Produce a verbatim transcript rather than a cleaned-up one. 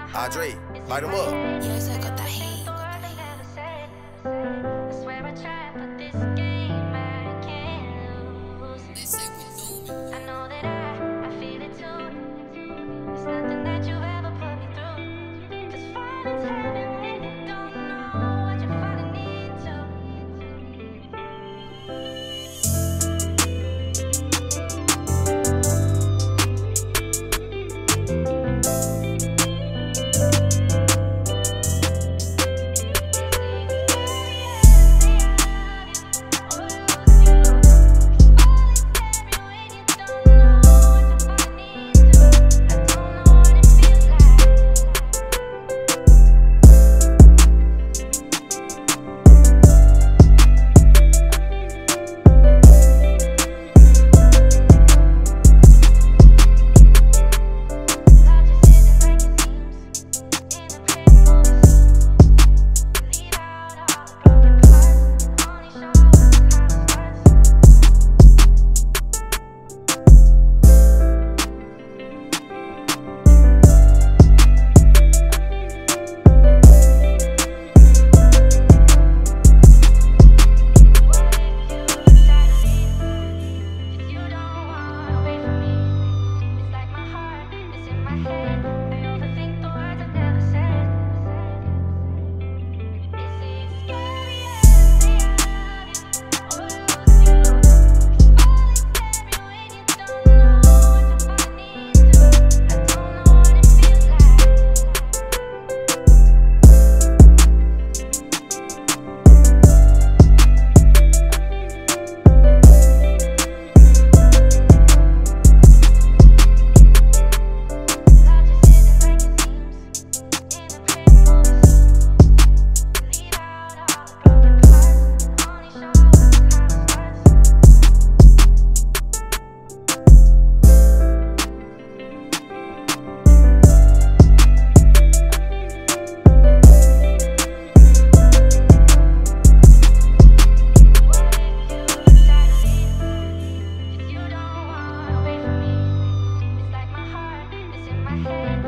Adre, light them up. Yes, I got that heat. They say we Thoomin. I know that I, I feel it too. It's nothing that you've ever put me through. Cause falling's heavy when you don't know what you're falling into. My head.